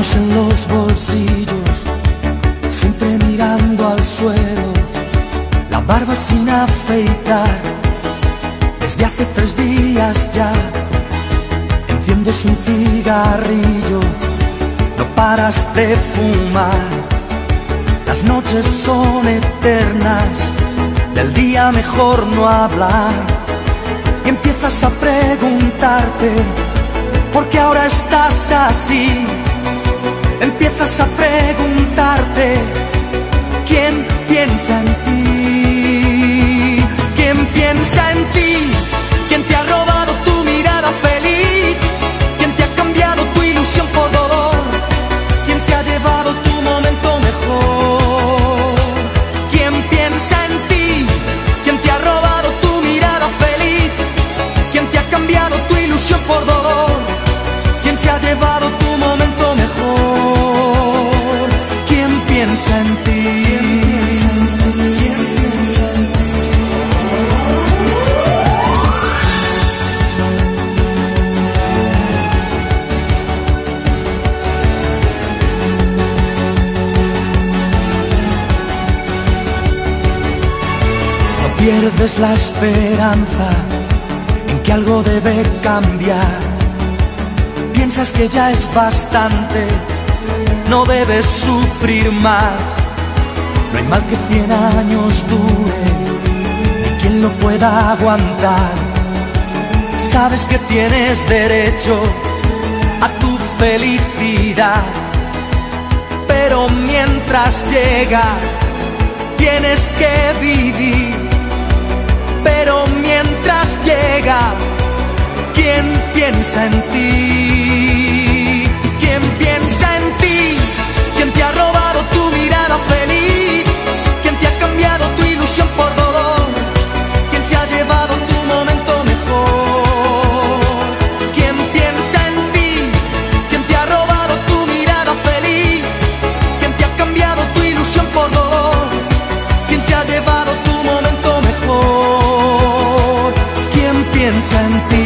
Manos en los bolsillos, siempre mirando al suelo, la barba sin afeitar, desde hace 3 días ya. Enciendes un cigarrillo, no paras de fumar. Las noches son eternas, del día mejor no hablar. Y empiezas a preguntarte ¿por qué ahora estás así? Empiezas a preguntarte ¿quién piensa en ti? ¿Quién piensa en ti? ¿Quién te ha robado tu mirada feliz? ¿Quién te ha cambiado tu ilusión por dolor? ¿Quién se ha llevado tu momento mejor? ¿Quién piensa en ti? ¿Quién te ha robado tu mirada feliz? ¿Quién te ha cambiado tu ilusión por dolor? ¿Quién se ha llevado tu momento mejor? ¿Quién piensa en ti? ¿Quién piensa en ti? No pierdes la esperanza en que algo debe cambiar. Piensas que ya es bastante, no debes sufrir más. No hay mal que 100 años dure, ni quien lo pueda aguantar. Sabes que tienes derecho a tu felicidad, pero mientras llega tienes que vivir. Pero mientras llega, ¿quién piensa en ti? ¿Quién piensa en ti? ¿Quién te ha robado tu mirada feliz? ¿Quién te ha cambiado tu ilusión por dolor? ¿Quién se ha llevado tu momento mejor? ¿Quién piensa en ti? ¿Quién te ha robado tu mirada feliz? ¿Quién te ha cambiado tu ilusión por dolor? ¿Quién se ha llevado tu momento mejor? ¿Quién piensa en ti?